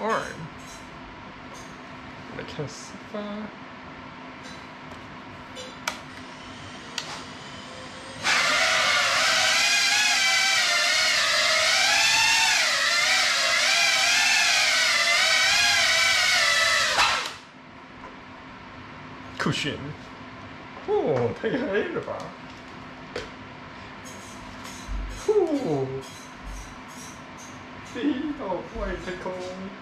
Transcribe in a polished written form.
arm.来看司法。酷炫！哦，太嗨了吧！呼，第一道外太空。